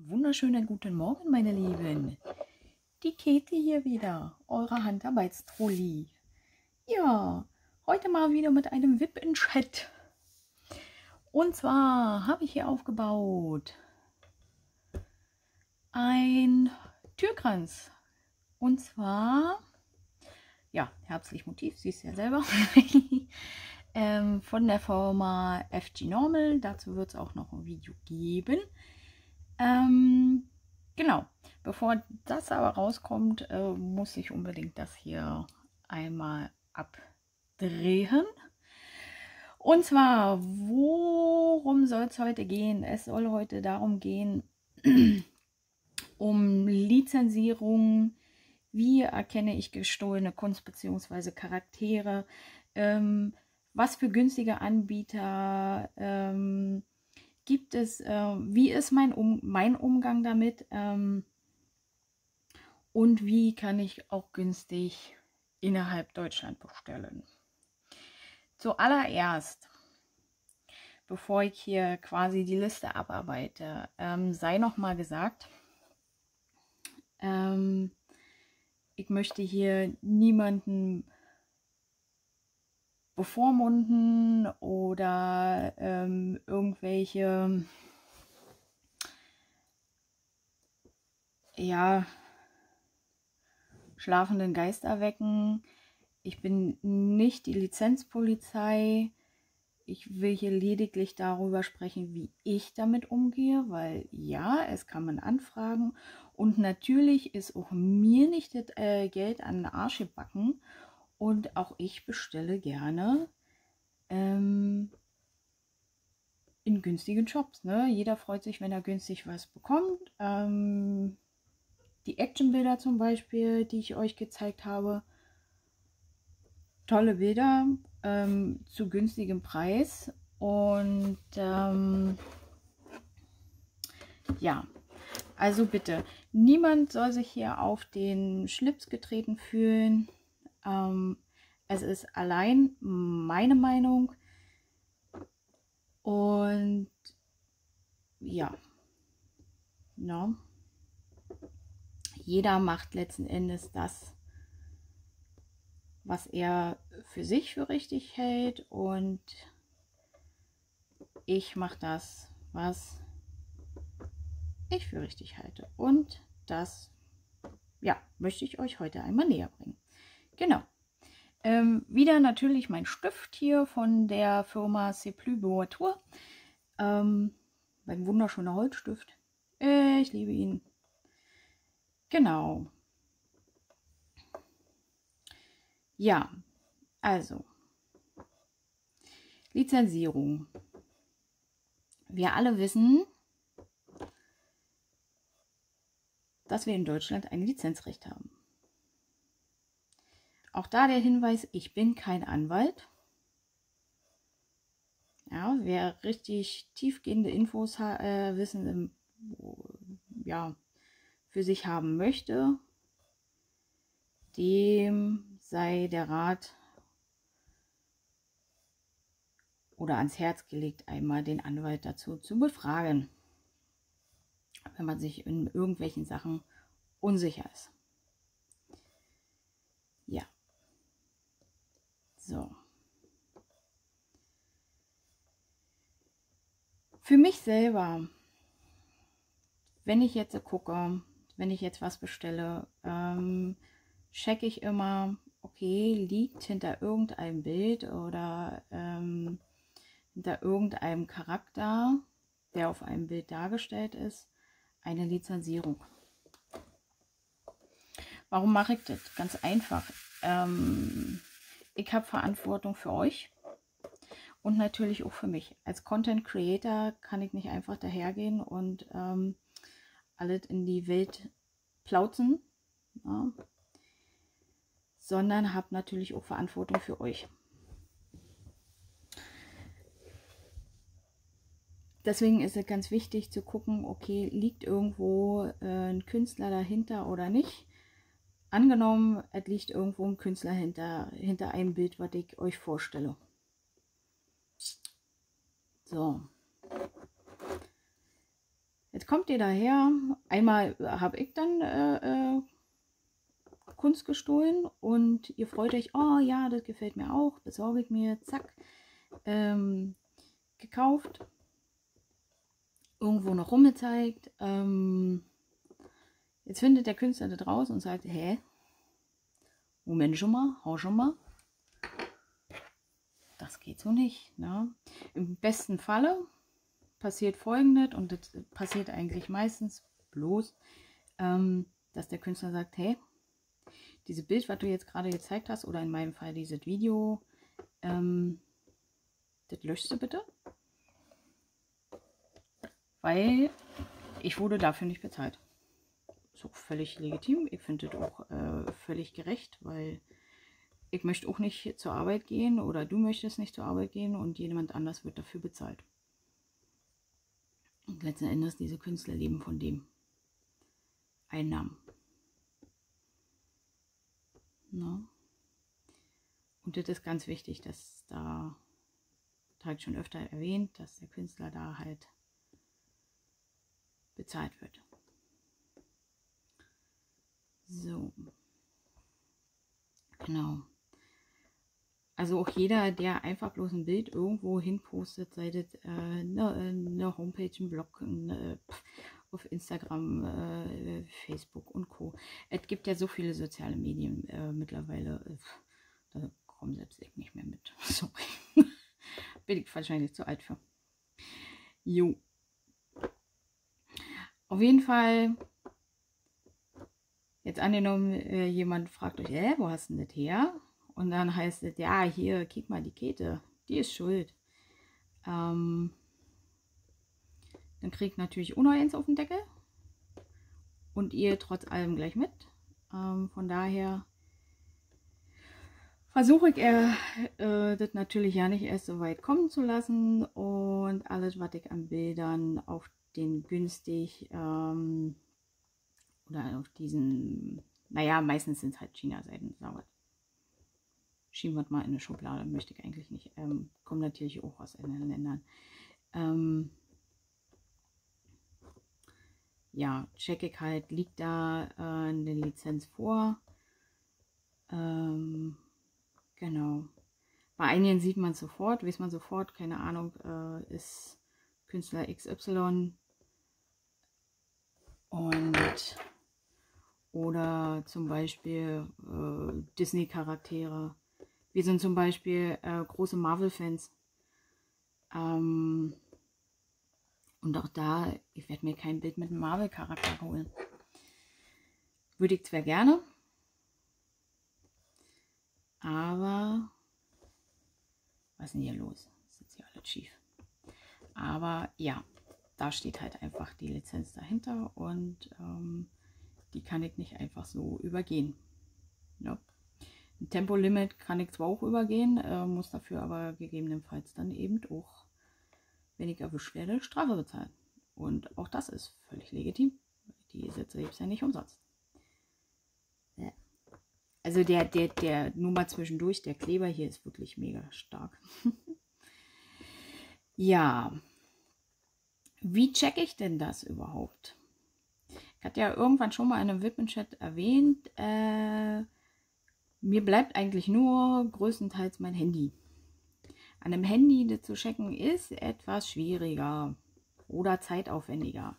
wunderschönen guten Morgen, meine Lieben. Die Käthe hier wieder, eure Handarbeitstrolli. Ja, heute mal wieder mit einem VIP in Chat. Und zwar habe ich hier aufgebaut ein Türkranz. Und zwar, ja, herbstlich Motiv, siehst du ja selber. Von der Firma FG Normal. Dazu wird es auch noch ein Video geben. Genau, bevor das aber rauskommt, muss ich unbedingt das hier einmal abdrehen. Und zwar, worum soll es heute gehen? Es soll heute darum gehen, um Lizenzierung, wie erkenne ich gestohlene Kunst bzw. Charaktere, was für günstige Anbieter gibt es, wie ist mein Umgang damit und wie kann ich auch günstig innerhalb Deutschland bestellen. Zuallererst, bevor ich hier quasi die Liste abarbeite, sei noch mal gesagt, ich möchte hier niemanden bevormunden oder irgendwelche, ja, schlafenden Geister wecken. Ich bin nicht die Lizenzpolizei. Ich will hier lediglich darüber sprechen, wie ich damit umgehe, weil ja, es kann man anfragen und natürlich ist auch mir nicht das Geld an den Arsch gebacken und auch ich bestelle gerne in günstigen Shops. Ne? Jeder freut sich, wenn er günstig was bekommt. Die Actionbilder zum Beispiel, die ich euch gezeigt habe, tolle Bilder zu günstigem Preis und ja, also bitte, niemand soll sich hier auf den Schlips getreten fühlen. Es ist allein meine Meinung und ja, no. Jeder macht letzten Endes das, was er für sich für richtig hält und ich mache das, was ich für richtig halte. Und das, ja, möchte ich euch heute einmal näher bringen. Genau. Wieder natürlich mein Stift hier von der Firma C'est Plus Boatour. Ein wunderschöner Holzstift. Ich liebe ihn. Genau. Ja, also Lizenzierung. Wir alle wissen, dass wir in Deutschland ein Lizenzrecht haben. Auch da der Hinweis, ich bin kein Anwalt. Ja, wer richtig tiefgehende Infos wissen, ja, für sich haben möchte, dem sei der Rat oder ans Herz gelegt, einmal den Anwalt dazu zu befragen, wenn man sich in irgendwelchen Sachen unsicher ist. Ja. So. Für mich selber, wenn ich jetzt gucke, wenn ich jetzt was bestelle, checke ich immer, okay, liegt hinter irgendeinem Bild oder hinter irgendeinem Charakter, der auf einem Bild dargestellt ist, eine Lizenzierung. Warum mache ich das? Ganz einfach. Ich habe Verantwortung für euch und natürlich auch für mich. Als Content Creator kann ich nicht einfach dahergehen und alles in die Welt plauzen, ja, sondern habe natürlich auch Verantwortung für euch. Deswegen ist es ganz wichtig zu gucken, okay, liegt irgendwo ein Künstler dahinter oder nicht. Angenommen, es liegt irgendwo ein Künstler hinter einem Bild, was ich euch vorstelle. So. Jetzt kommt ihr daher, einmal habe ich dann Kunst gestohlen und ihr freut euch, oh ja, das gefällt mir auch, besorge ich mir, zack, gekauft, irgendwo noch rumgezeigt. Jetzt findet der Künstler da draußen und sagt, hä, Moment schon mal, hau schon mal. Das geht so nicht. Ne? Im besten Falle passiert Folgendes, und das passiert eigentlich meistens bloß, dass der Künstler sagt, hey, dieses Bild, was du jetzt gerade gezeigt hast, oder in meinem Fall dieses Video, das löschst du bitte, weil ich wurde dafür nicht bezahlt. So völlig legitim. Ich finde das auch völlig gerecht, weil ich möchte auch nicht zur Arbeit gehen oder du möchtest nicht zur Arbeit gehen und jemand anders wird dafür bezahlt. Und letzten Endes, diese Künstler leben von dem. Einnahmen. No. Und das ist ganz wichtig, dass da halt schon öfter erwähnt, dass der Künstler da halt bezahlt wird. So. Genau. Also auch jeder, der einfach bloß ein Bild irgendwo hin postet, sei das eine Homepage, ein Blog, auf Instagram, Facebook und Co. Es gibt ja so viele soziale Medien mittlerweile, da komme selbst ich nicht mehr mit. Sorry. Bin ich wahrscheinlich zu alt für. Jo. Auf jeden Fall, jetzt angenommen, jemand fragt euch, wo hast du das her? Und dann heißt es, ja, hier, kick mal die Kette, die ist schuld. Dann kriegt natürlich Uno eins auf den Deckel. Und ihr trotz allem gleich mit. Von daher versuche ich das natürlich ja nicht erst so weit kommen zu lassen. Und alles, was ich an Bildern auf den günstig oder auf diesen, naja, meistens sind es halt China-Seiten, sauber. Schieben wir mal in eine Schublade, möchte ich eigentlich nicht. Kommt natürlich auch aus anderen Ländern. Ja, check ich halt, liegt da eine Lizenz vor. Genau. Bei einigen sieht man sofort, weiß man sofort, keine Ahnung, ist Künstler XY. Und oder zum Beispiel Disney-Charaktere. Wir sind zum Beispiel große Marvel-Fans. Und auch da, ich werde mir kein Bild mit einem Marvel-Charakter holen. Würde ich zwar gerne, aber was ist denn hier los? Das ist ja alles schief. Aber ja, da steht halt einfach die Lizenz dahinter und die kann ich nicht einfach so übergehen. Ja. Ein Tempolimit kann ich zwar auch übergehen, muss dafür aber gegebenenfalls dann eben auch, wenn ich erwischt werde, Strafe bezahlen. Und auch das ist völlig legitim. Die Sätze gibt es ja nicht umsonst. Ja. Also der nur mal zwischendurch, der Kleber hier ist wirklich mega stark. Ja, wie checke ich denn das überhaupt? Ich hatte ja irgendwann schon mal in einem Wippenchat erwähnt, mir bleibt eigentlich nur größtenteils mein Handy. An einem Handy das zu checken ist etwas schwieriger oder zeitaufwendiger.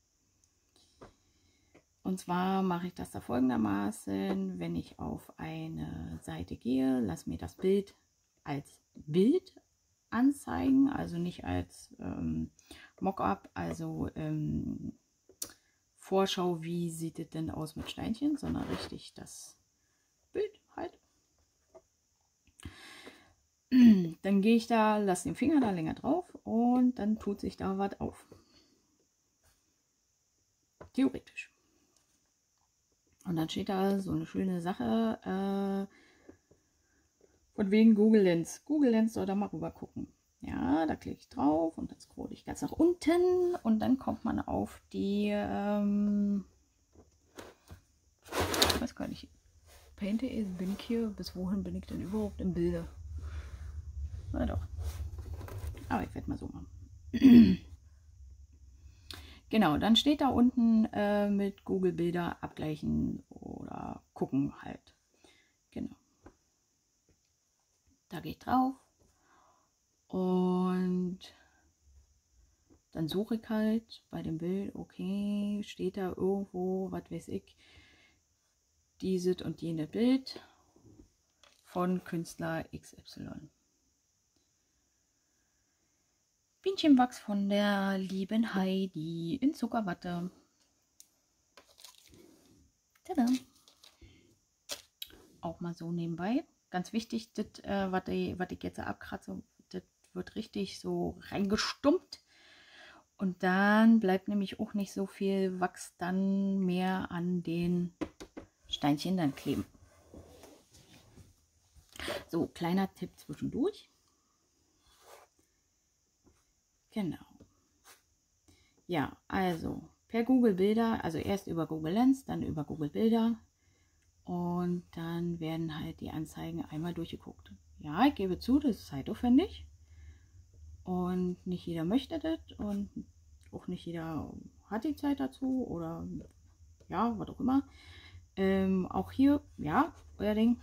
Und zwar mache ich das da folgendermaßen, wenn ich auf eine Seite gehe, lasse mir das Bild als Bild anzeigen, also nicht als Mockup, also Vorschau, wie sieht es denn aus mit Steinchen, sondern richtig das Bild halt. Dann gehe ich da, lasse den Finger da länger drauf und dann tut sich da was auf. Theoretisch. Und dann steht da so eine schöne Sache von wegen Google Lens. Google Lens soll da mal rüber gucken. Ja, da klicke ich drauf und dann scroll ich ganz nach unten und dann kommt man auf die, ich weiß gar nicht, Paint.de, bin ich hier, bis wohin bin ich denn überhaupt im Bilde? Na doch. Aber ich werde mal so machen. Genau, dann steht da unten mit Google Bilder abgleichen oder gucken halt. Genau. Da gehe ich drauf und dann suche ich halt bei dem Bild, okay, steht da irgendwo, was weiß ich, dieses und jene Bild von Künstler XY. Bienenwachs von der lieben Heidi in Zuckerwatte. Tada. Auch mal so nebenbei. Ganz wichtig, das, was ich jetzt abkratze, das wird richtig so reingestummt. Und dann bleibt nämlich auch nicht so viel Wachs dann mehr an den Steinchen dann kleben. So, kleiner Tipp zwischendurch. Genau. Ja, also per Google Bilder, also erst über Google Lens, dann über Google Bilder und dann werden halt die Anzeigen einmal durchgeguckt. Ja, ich gebe zu, das ist zeitaufwendig und nicht jeder möchte das und auch nicht jeder hat die Zeit dazu oder ja, was auch immer. Auch hier, ja, euer Ding.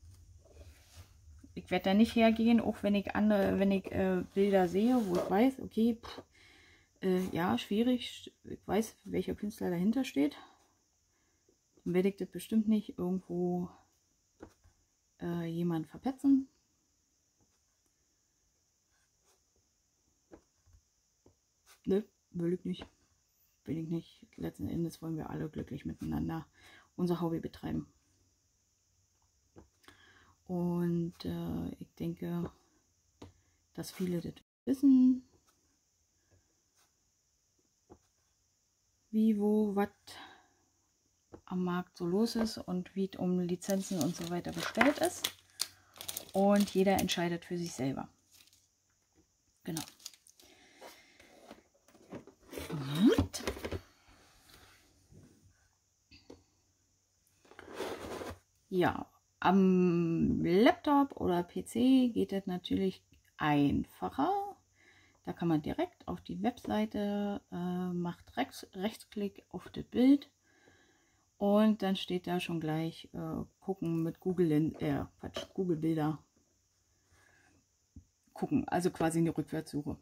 Ich werde da nicht hergehen, auch wenn ich Bilder sehe, wo ich weiß, okay, ja, schwierig, ich weiß, welcher Künstler dahinter steht. Dann werde ich das bestimmt nicht irgendwo jemand verpetzen. Ne, will ich nicht. Will ich nicht. Letzten Endes wollen wir alle glücklich miteinander unser Hobby betreiben. Und ich denke, dass viele das wissen, wie, wo, was am Markt so los ist und wie es um Lizenzen und so weiter bestellt ist. Und jeder entscheidet für sich selber. Genau. Gut. Ja, am Laptop oder PC geht das natürlich einfacher. Da kann man direkt auf die Webseite, macht Rechtsklick auf das Bild und dann steht da schon gleich gucken mit Google Bilder gucken, also quasi eine Rückwärtssuche.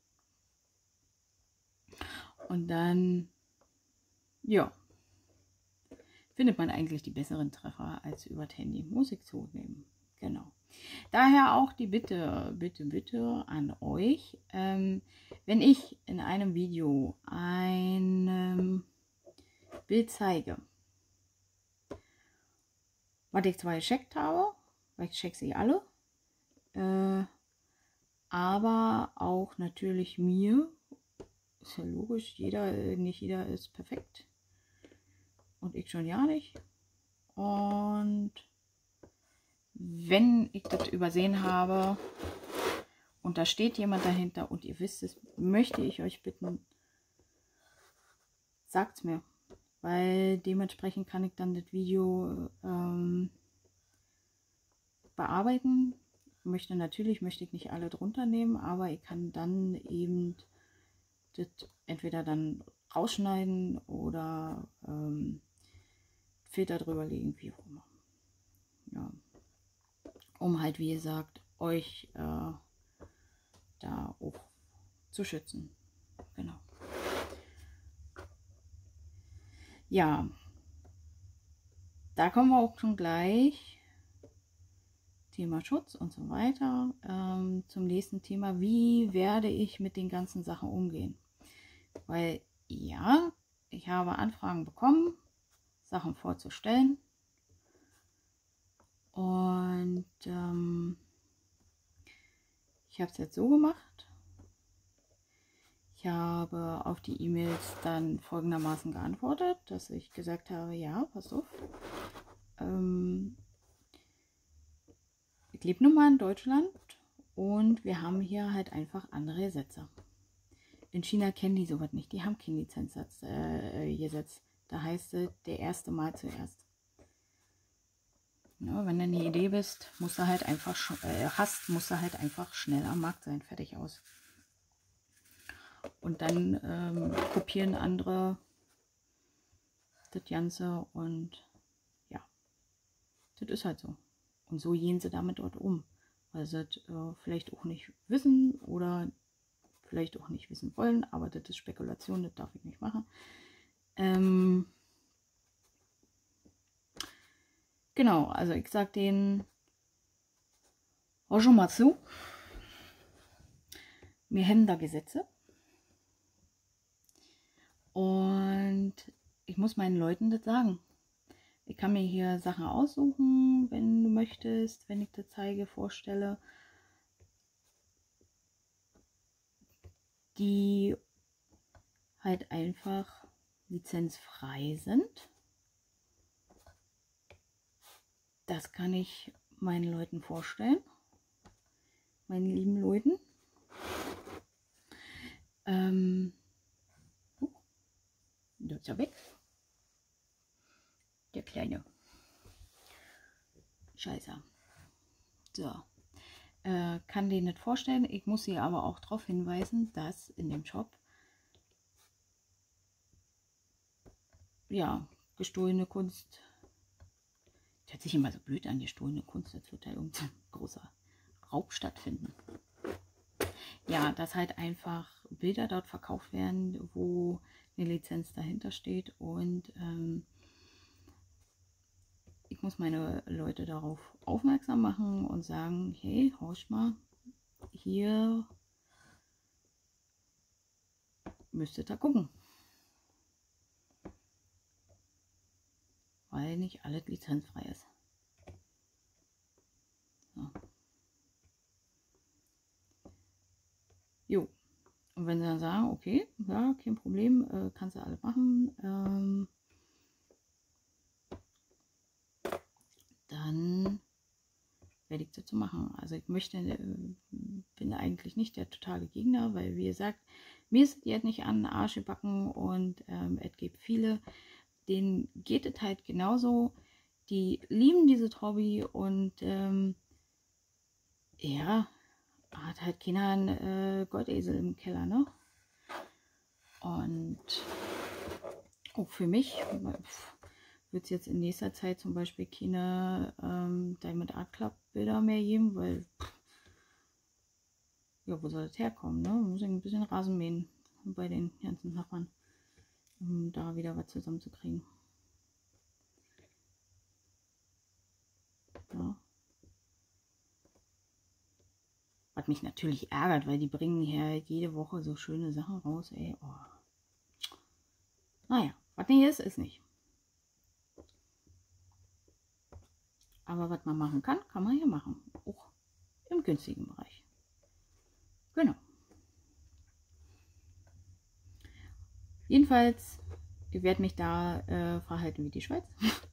Und dann, ja, findet man eigentlich die besseren Treffer als über das Handy Musik zu nehmen. Genau. Daher auch die Bitte, bitte, bitte an euch, wenn ich in einem Video ein Bild zeige, was ich zwar gecheckt habe, weil ich check sie alle, aber auch natürlich mir, ist ja logisch, nicht jeder ist perfekt und ich schon ja nicht. Und wenn ich das übersehen habe und da steht jemand dahinter und ihr wisst es, möchte ich euch bitten, sagt es mir, weil dementsprechend kann ich dann das Video bearbeiten. Natürlich möchte ich nicht alle drunter nehmen, aber ich kann dann eben das entweder dann rausschneiden oder Filter drüber legen, wie auch immer. Ja. Um halt, wie gesagt, euch da auch zu schützen. Genau. Ja, da kommen wir auch schon gleich, Thema Schutz und so weiter, zum nächsten Thema, wie werde ich mit den ganzen Sachen umgehen? Weil ja, ich habe Anfragen bekommen, Sachen vorzustellen und ich habe es jetzt so gemacht. Ich habe auf die E-Mails dann folgendermaßen geantwortet, dass ich gesagt habe, ja, pass auf, ich lebe nun mal in Deutschland und wir haben hier halt einfach andere Gesetze. In China kennen die sowas nicht, die haben keinen Lizenzsatz gesetzt. Da heißt es, der erste Mal zuerst. Ja, wenn du eine Idee bist, musst du halt einfach musst du halt einfach schnell am Markt sein, fertig aus. Und dann kopieren andere das Ganze und ja, das ist halt so. Und so gehen sie damit dort um, weil sie das vielleicht auch nicht wissen oder vielleicht auch nicht wissen wollen, aber das ist Spekulation, das darf ich nicht machen. Genau, also ich sag denen, hör schon mal zu, wir haben da Gesetze und ich muss meinen Leuten das sagen. Ich kann mir hier Sachen aussuchen, wenn du möchtest, wenn ich das zeige, vorstelle, die halt einfach lizenzfrei sind. Das kann ich meinen Leuten vorstellen, meinen lieben Leuten. Der ist ja weg. Der kleine Scheißer. So. Kann den nicht vorstellen. Ich muss sie aber auch darauf hinweisen, dass in dem Shop ja gestohlene Kunst, das hört sich immer so blöd an, gestohlene Kunst, als wird da irgendein großer Raub stattfinden. Ja, dass halt einfach Bilder dort verkauft werden, wo eine Lizenz dahinter steht und ich muss meine Leute darauf aufmerksam machen und sagen, hey, horch mal, hier müsstet ihr gucken. Weil nicht alles lizenzfrei ist. So. Jo. Und wenn sie dann sagen, okay, ja, kein Problem, kannst du alle machen, dann werde ich dazu machen. Also ich bin eigentlich nicht der totale Gegner, weil wie gesagt, mir ist die halt nicht an den Arsch gebacken und es gibt viele, denen geht es halt genauso, die lieben dieses Hobby und ja, hat halt keiner einen Goldesel im Keller, ne? Und auch für mich wird es jetzt in nächster Zeit zum Beispiel keine Diamond Art Club Bilder mehr geben, weil ja, wo soll das herkommen, ne? Muss ich ein bisschen Rasen mähen bei den ganzen Nachbarn, um da wieder was zusammenzukriegen. Ja. Was mich natürlich ärgert, weil die bringen hier jede Woche so schöne Sachen raus, ey. Oh. Naja, was nicht ist, ist nicht. Aber was man machen kann, kann man hier machen. Auch im günstigen Bereich. Genau. Jedenfalls, ich werde mich da verhalten wie die Schweiz.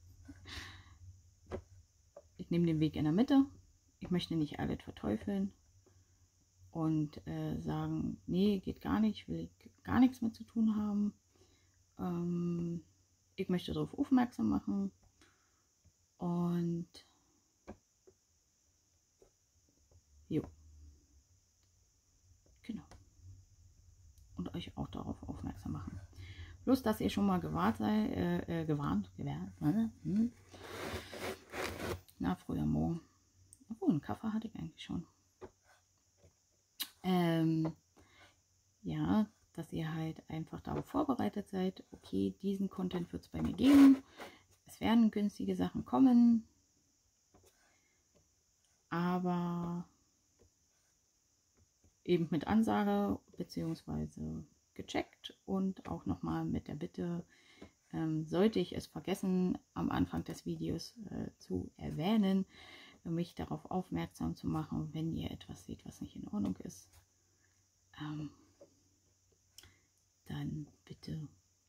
Ich nehme den Weg in der Mitte. Ich möchte nicht alles verteufeln und sagen, nee, geht gar nicht, will ich gar nichts mehr zu tun haben. Ich möchte darauf aufmerksam machen und jo, genau. Und euch auch darauf aufmerksam machen. Bloß, dass ihr schon mal gewarnt, na, früher Morgen. Obwohl, einen Kaffee hatte ich eigentlich schon. Ja, dass ihr halt einfach darauf vorbereitet seid, okay, diesen Content wird es bei mir geben. Es werden günstige Sachen kommen, aber eben mit Ansage bzw. gecheckt und auch nochmal mit der Bitte, sollte ich es vergessen, am Anfang des Videos zu erwähnen, mich darauf aufmerksam zu machen, wenn ihr etwas seht, was nicht in Ordnung ist, dann bitte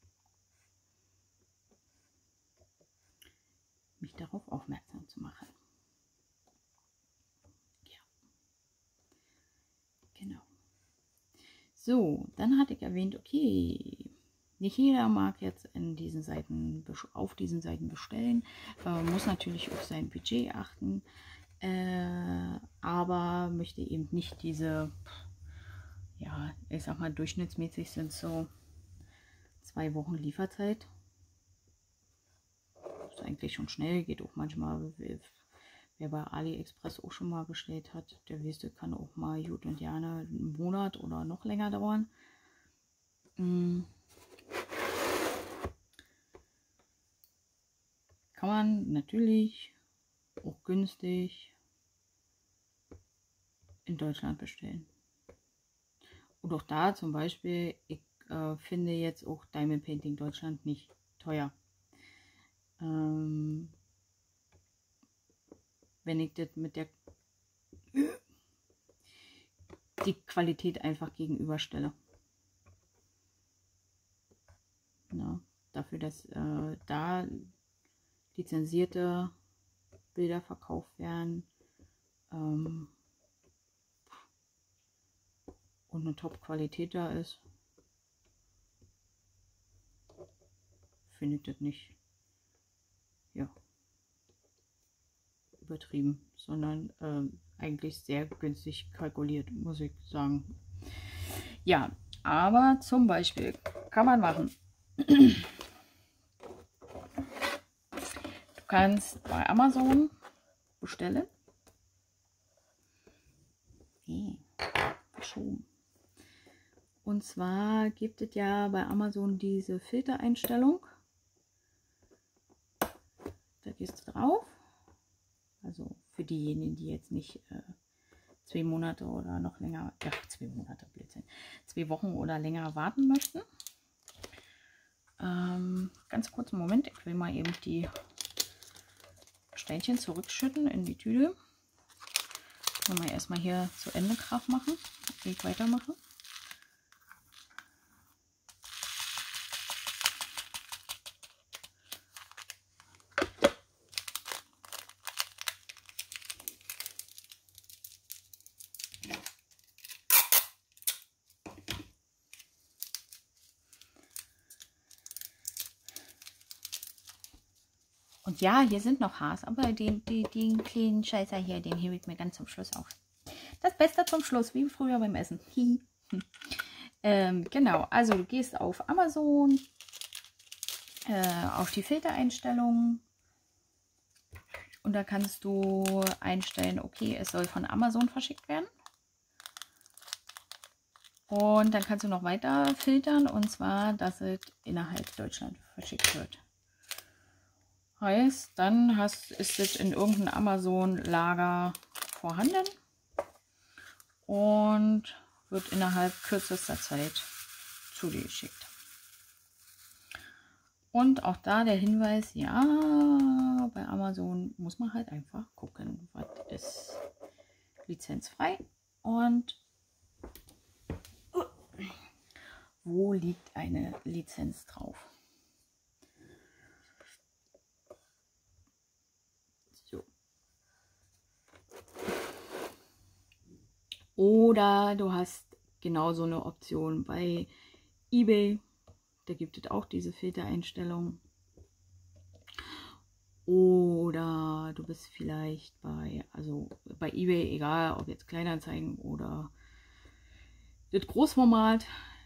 mich darauf aufmerksam zu machen. Ja, genau. So, dann hatte ich erwähnt, okay, nicht jeder mag jetzt auf diesen Seiten bestellen, muss natürlich auf sein Budget achten, aber möchte eben nicht diese ja, ich sag mal, durchschnittsmäßig sind so 2 Wochen Lieferzeit. Ist eigentlich schon schnell, geht auch manchmal, wer bei AliExpress auch schon mal bestellt hat, der weiß, das kann auch mal gut und gerne einen Monat oder noch länger dauern. Kann man natürlich auch günstig in Deutschland bestellen. Und auch da zum Beispiel, ich finde jetzt auch Diamond Painting Deutschland nicht teuer. Wenn ich das mit der die Qualität einfach gegenüberstelle. Ja, dafür, dass da lizenzierte Bilder verkauft werden und eine Top-Qualität da ist, finde ich das nicht übertrieben, sondern eigentlich sehr günstig kalkuliert, muss ich sagen. Ja, aber zum Beispiel kann man machen. Du kannst bei Amazon bestellen. Verschoben. Und zwar gibt es ja bei Amazon diese Filtereinstellung. Da gehst du drauf. Also für diejenigen, die jetzt nicht 2 Monate oder noch länger, ja 2 Monate, Blödsinn, 2 Wochen oder länger warten möchten. Ganz kurzen Moment, ich will mal eben die Steinchen zurückschütten in die Tüte. Können wir erstmal hier zu Ende Kraft machen, ich weitermache. Und ja, hier sind noch Haars, aber den kleinen Scheißer hier, den hebe ich mir ganz zum Schluss auf. Das Beste zum Schluss, wie früher beim Essen. Genau, also du gehst auf Amazon, auf die Filtereinstellungen und da kannst du einstellen, okay, es soll von Amazon verschickt werden. Und dann kannst du noch weiter filtern, und zwar, dass es innerhalb Deutschland verschickt wird. Heißt, dann ist es in irgendeinem Amazon-Lager vorhanden und wird innerhalb kürzester Zeit zu dir geschickt. Und auch da der Hinweis, ja, bei Amazon muss man halt einfach gucken, was ist lizenzfrei und wo liegt eine Lizenz drauf. So. Oder du hast genauso eine Option bei eBay. Da gibt es auch diese Filtereinstellung. Oder du bist vielleicht bei eBay, egal ob jetzt Kleinanzeigen oder das Großformat.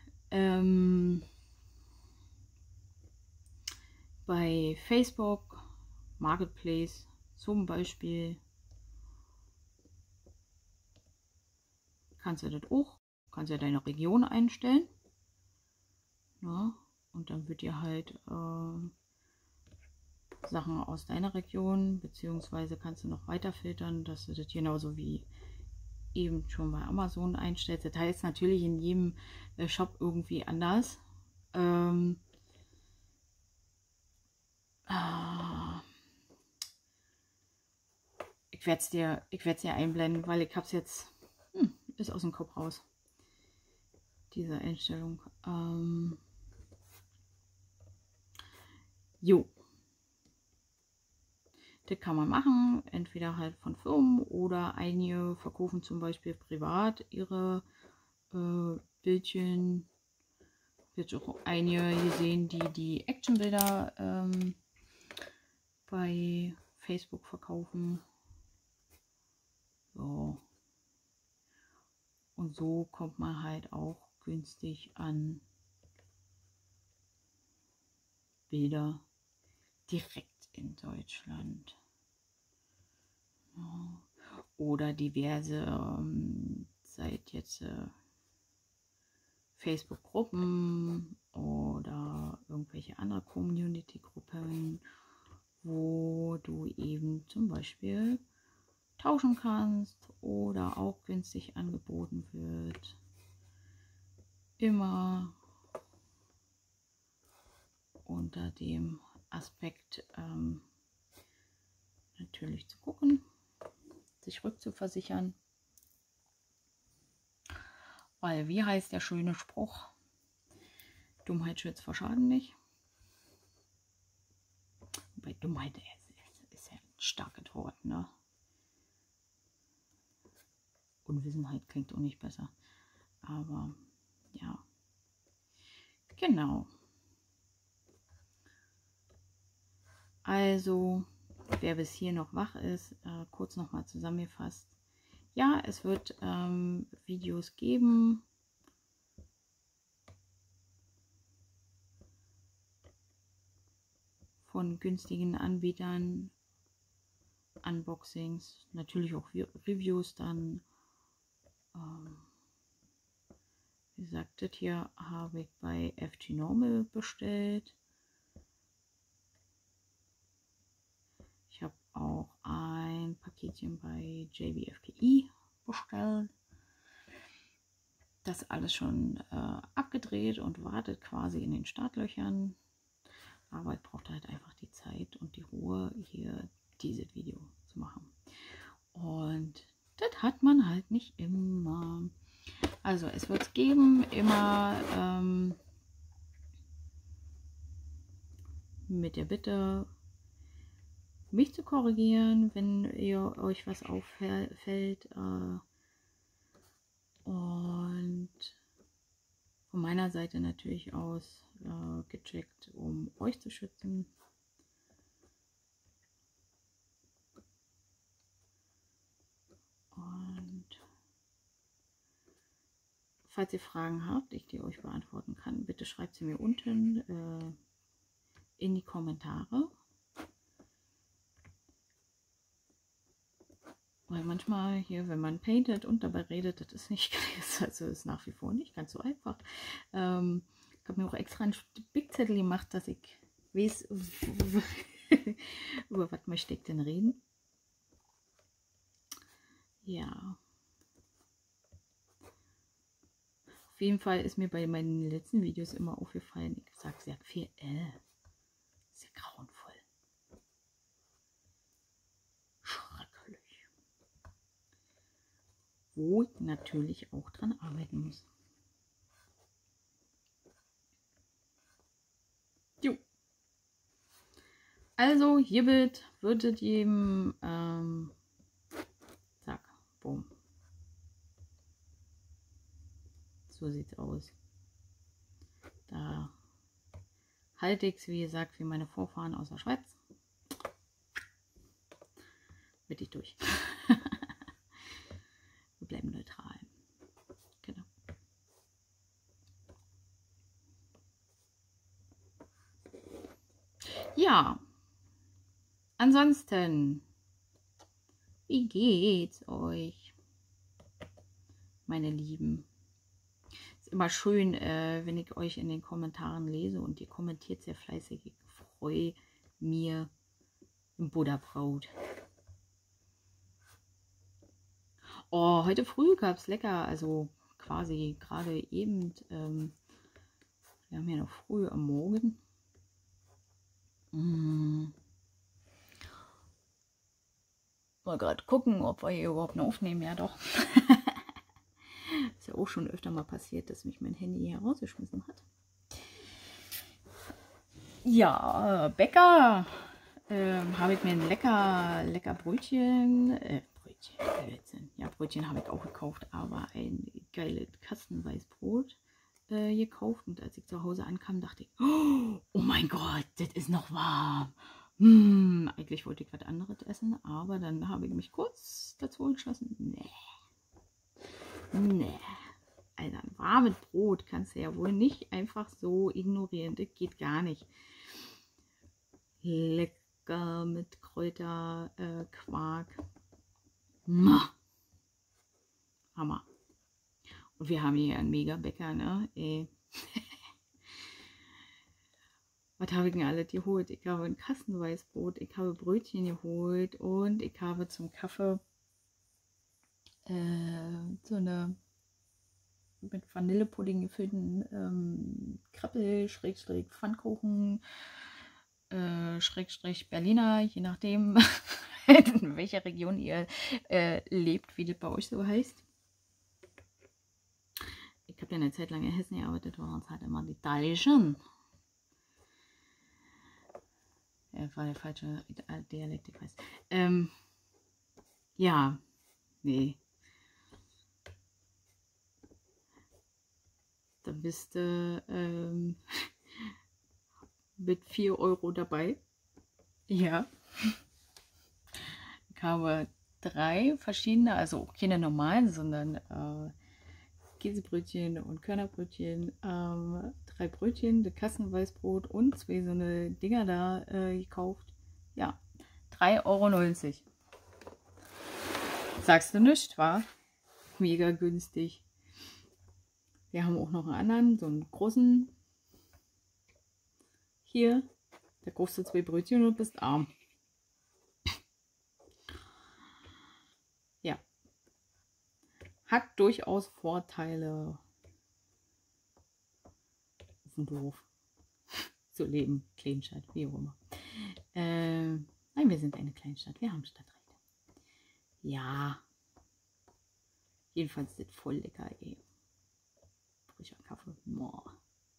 Bei Facebook, Marketplace zum Beispiel, kannst du das auch, kannst ja deine Region einstellen. Ja, und dann wird dir halt Sachen aus deiner Region, beziehungsweise kannst du noch weiter filtern, dass du das genauso wie eben schon bei Amazon einstellst. Das heißt natürlich in jedem Shop irgendwie anders. Ich werde es dir einblenden, weil ich habe es jetzt, ist aus dem Kopf raus, diese Einstellung. Jo. Das kann man machen, entweder halt von Firmen oder einige verkaufen zum Beispiel privat ihre Bildchen. Jetzt auch einige gesehen, die Actionbilder bei Facebook verkaufen. So. Und so kommt man halt auch günstig an Bilder direkt in Deutschland. Ja. Oder diverse, seit jetzt Facebook-Gruppen oder irgendwelche andere Community-Gruppen, wo du eben zum Beispiel tauschen kannst oder auch günstig angeboten wird. Immer unter dem Aspekt natürlich zu gucken, sich rückzuversichern. Weil, wie heißt der schöne Spruch? Dummheit schützt vor Schaden nicht. Bei Dummheit ist ja ein starkes Wort, ne? Unwissenheit klingt auch nicht besser. Aber ja, genau. Also, wer bis hier noch wach ist, kurz nochmal zusammengefasst. Ja, es wird Videos geben. Von günstigen Anbietern, Unboxings, natürlich auch Reviews dann. Wie gesagt, das hier habe ich bei FG Normal bestellt. Ich habe auch ein Paketchen bei JBFGI bestellt. Das alles schon abgedreht und wartet quasi in den Startlöchern. Aber ich brauchte halt einfach die Zeit und die Ruhe, hier dieses Video zu machen. Und das hat man halt nicht immer. Also es wird es geben, immer mit der Bitte, mich zu korrigieren, wenn ihr euch was auffällt. Und von meiner Seite natürlich aus gecheckt, um euch zu schützen. Und falls ihr Fragen habt, die euch beantworten kann, bitte schreibt sie mir unten in die Kommentare. Weil manchmal hier, wenn man paintet und dabei redet, das ist nicht, also ist nach wie vor nicht ganz so einfach. Ich habe mir auch extra einen Spickzettel gemacht, dass ich weiß, über was möchte ich denn reden. Ja. Auf jeden Fall ist mir bei meinen letzten Videos immer aufgefallen, ich sage sehr viel sehr grauenvoll. Schrecklich. Wo ich natürlich auch dran arbeiten muss. Jo. Also hiermit würdet jedem zack, boom. So sieht's aus. Da halte ich es, wie gesagt, wie meine Vorfahren aus der Schweiz. Mittig durch. Wir bleiben neutral. Genau. Ja. Ansonsten, wie geht's euch, meine Lieben? Ist immer schön, wenn ich euch in den Kommentaren lese und ihr kommentiert sehr fleißig. Ich freue mir im Buddha-Brot. Oh, heute früh gab es lecker, also quasi gerade eben, wir haben ja noch früh am Morgen. Mal gerade gucken, ob wir hier überhaupt noch aufnehmen. Ja, doch. Ist ja auch schon öfter mal passiert, dass mich mein Handy hier rausgeschmissen hat. Ja, Bäcker. Habe ich mir ein lecker Brötchen. Brötchen habe ich auch gekauft, aber ein geiles Kastenweißbrot gekauft. Und als ich zu Hause ankam, dachte ich, oh mein Gott, das ist noch warm. Eigentlich wollte ich was anderes essen, aber dann habe ich mich kurz dazu entschlossen, nee, warmes Brot kannst du ja wohl nicht einfach so ignorieren. Das geht gar nicht. Lecker mit Kräuter, Quark. Hammer. Und wir haben hier einen Mega-Bäcker, ne? Was habe ich denn alles geholt? Ich habe ein Kassenweißbrot, ich habe Brötchen geholt und ich habe zum Kaffee so eine mit Vanillepudding gefüllten Krabbel, Schrägstrich Pfannkuchen, Schrägstrich Berliner, je nachdem, in welcher Region ihr lebt, wie das bei euch so heißt. Ich habe ja eine Zeit lang in Hessen gearbeitet, waren uns halt immer die Deutschen. War der falsche Dialekt, ich weiß. Ja, nee. Da bist du mit 4 Euro dabei. Ja. Ich habe 3 verschiedene, also keine normalen, sondern Käsebrötchen und Körnerbrötchen, 3 Brötchen, das Kassenweißbrot und 2 so eine Dinger da gekauft. Ja, 3,90 Euro. Sagst du nicht, wa? Mega günstig. Wir haben auch noch einen anderen, so einen großen. Hier, da kaufst du 2 Brötchen und bist arm. Ja. Hat durchaus Vorteile, auf dem Dorf zu leben. Kleinstadt, wie auch immer. Nein, wir sind eine Kleinstadt. Wir haben Stadtrechte. Ja. Jedenfalls ist das voll lecker, ey. Frischer Kaffee. Boah.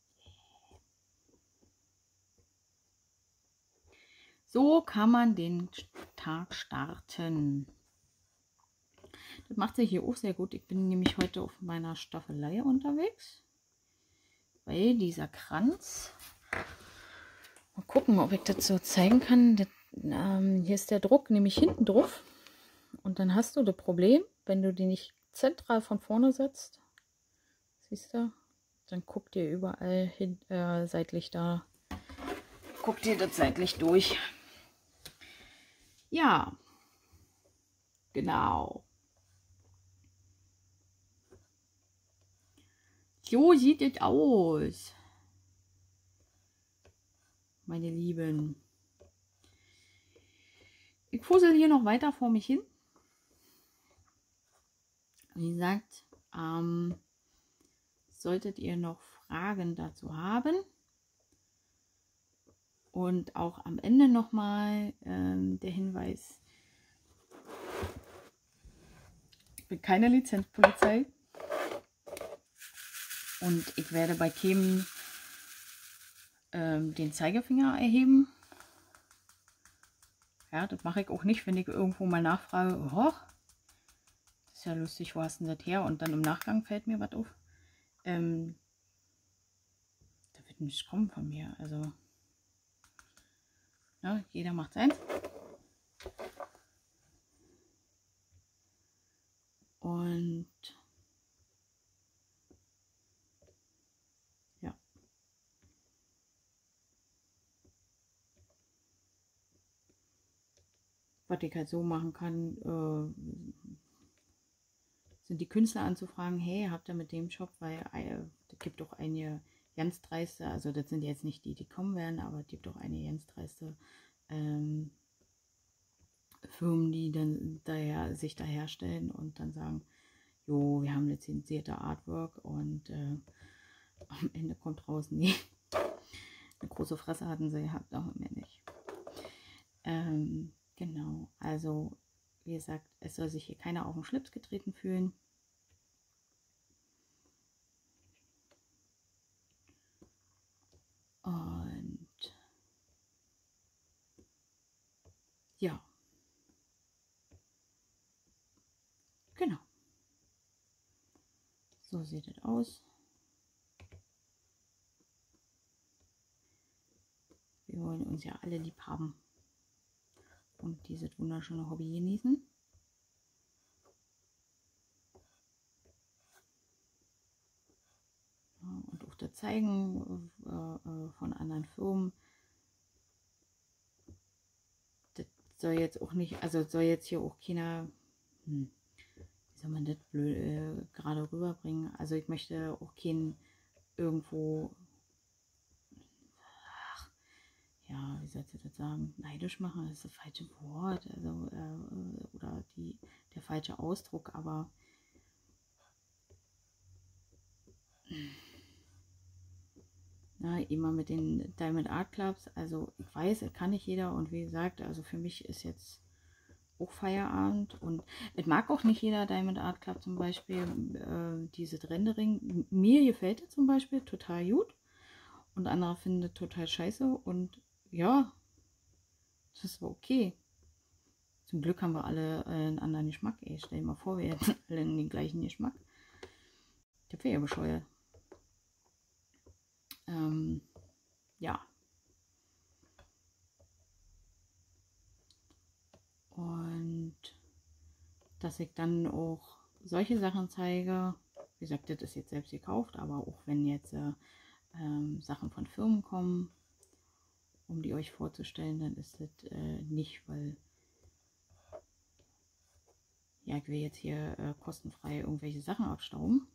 So kann man den Tag starten. Das macht sich hier auch sehr gut. Ich bin nämlich heute auf meiner Staffelei unterwegs. Weil dieser Kranz, mal gucken, ob ich das so zeigen kann. Das, hier ist der Druck nämlich hinten drauf. Und dann hast du das Problem, wenn du die nicht zentral von vorne setzt. Siehst du? Dann guckt ihr überall hin, seitlich da. Guckt ihr das seitlich durch. Ja, genau. So sieht es aus, meine Lieben. Ich fussel hier noch weiter vor mich hin. Wie gesagt, solltet ihr noch Fragen dazu haben und auch am Ende nochmal der Hinweis, ich bin keine Lizenzpolizei und ich werde bei Themen den Zeigefinger erheben. Ja, das mache ich auch nicht, wenn ich irgendwo mal nachfrage, oh, das ist ja lustig, wo hast du denn das her? Und dann im Nachgang fällt mir was auf. Da wird nichts kommen von mir. Also, ja, jeder macht seins. Und ja. Was ich halt so machen kann, sind die Künstler anzufragen, hey, habt ihr mit dem Shop, weil es gibt doch einige ganz dreiste, also das sind jetzt nicht die, die kommen werden, aber es gibt doch einige ganz dreiste Firmen, die dann sich daherstellen und dann sagen, jo, wir haben lizenzierte Artwork und am Ende kommt raus, nee, eine große Fresse hatten sie gehabt, auch mehr nicht. Genau, also wie gesagt, es soll sich hier keiner auf den Schlips getreten fühlen. Und ja, genau. So sieht es aus. Wir wollen uns ja alle lieb haben und dieses wunderschöne Hobby genießen. das zeigen von anderen Firmen. Das soll jetzt auch nicht, also soll jetzt hier auch keiner, wie soll man das blöd gerade rüberbringen? Also ich möchte auch keinen irgendwo, ja, wie soll ich das sagen, neidisch machen, das ist das falsche Wort, also, oder der falsche Ausdruck, aber na, immer mit den Diamond Art Clubs, also ich weiß, es kann nicht jeder und wie gesagt, also für mich ist jetzt auch Feierabend und es mag auch nicht jeder Diamond Art Club zum Beispiel, dieses Rendering, mir gefällt es zum Beispiel total gut und andere finden es total scheiße und ja, das ist okay. Zum Glück haben wir alle einen anderen Geschmack. Ey, stell dir mal vor, wir hätten alle den gleichen Geschmack. Das wäre ja bescheuert. Ja. Und dass ich dann auch solche Sachen zeige. Wie gesagt, das ist jetzt selbst gekauft, aber auch wenn jetzt Sachen von Firmen kommen, um die euch vorzustellen, dann ist das nicht, weil ja, ich will jetzt hier kostenfrei irgendwelche Sachen abstauben,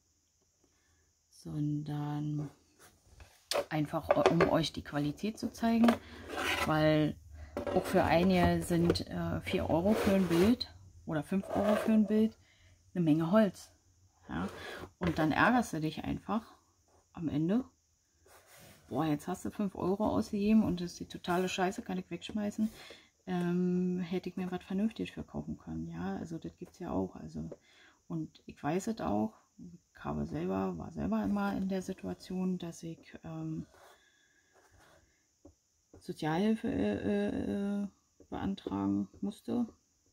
sondern einfach um euch die Qualität zu zeigen, weil auch für einige sind 4 € für ein Bild oder 5 € für ein Bild eine Menge Holz. Ja? Und dann ärgerst du dich einfach am Ende. Boah, jetzt hast du 5 € ausgegeben und das ist die totale Scheiße, kann ich wegschmeißen. Hätte ich mir was vernünftig verkaufen können. Ja, also das gibt es ja auch. Also, und ich weiß es auch. Ich war selber immer in der Situation, dass ich Sozialhilfe beantragen musste.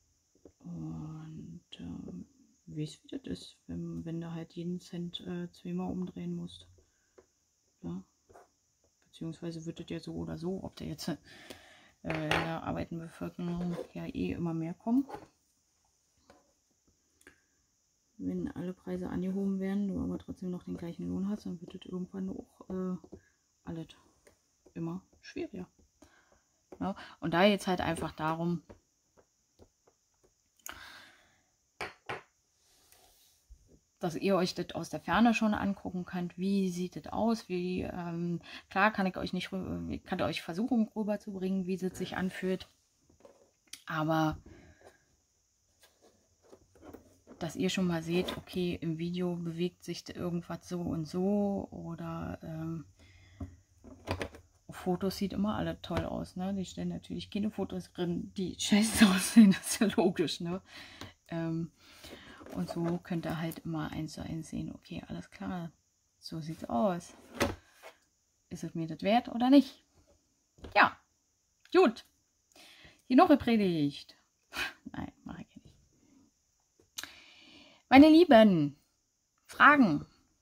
Und wie es das ist, wenn du halt jeden Cent zweimal umdrehen musst. Ja? Beziehungsweise wird es ja so oder so, ob der jetzt in der arbeitenden Bevölkerung ja eh immer mehr kommen. Wenn alle Preise angehoben werden, du aber trotzdem noch den gleichen Lohn hast, dann wird es irgendwann auch alles immer schwieriger. Ja? Und da jetzt halt einfach darum, dass ihr euch das aus der Ferne schon angucken könnt, wie sieht das aus, wie, klar kann ich euch versuchen rüberzubringen, wie es sich anfühlt, aber dass ihr schon mal seht, okay, im Video bewegt sich irgendwas so und so oder auf Fotos sieht immer alle toll aus, ne? Die stellen natürlich keine Fotos drin, die scheiße aussehen, das ist ja logisch, ne? Und so könnt ihr halt immer 1:1 sehen, okay, alles klar, so sieht's aus. Ist es mir das wert oder nicht? Ja, gut. Genug gepredigt. Nein, mache ich nicht. Meine Lieben, Fragen.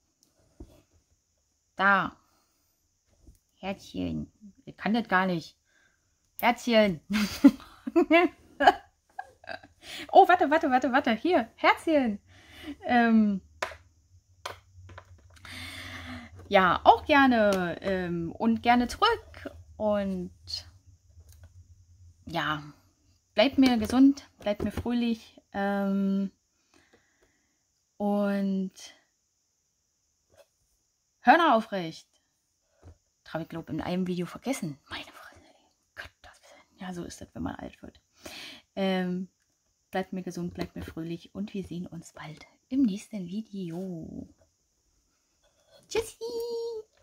Da. Herzchen. Ich kann das gar nicht. Herzchen. Oh, warte. Hier, Herzchen. Ja, auch gerne. Und gerne zurück. Und ja, bleibt mir gesund, bleibt mir fröhlich. Und Hörner aufrecht. Das habe ich, glaube ich, in einem Video vergessen. Meine Fresse. Gott, ja, so ist das, wenn man alt wird. Bleibt mir gesund, bleibt mir fröhlich und wir sehen uns bald im nächsten Video. Tschüssi!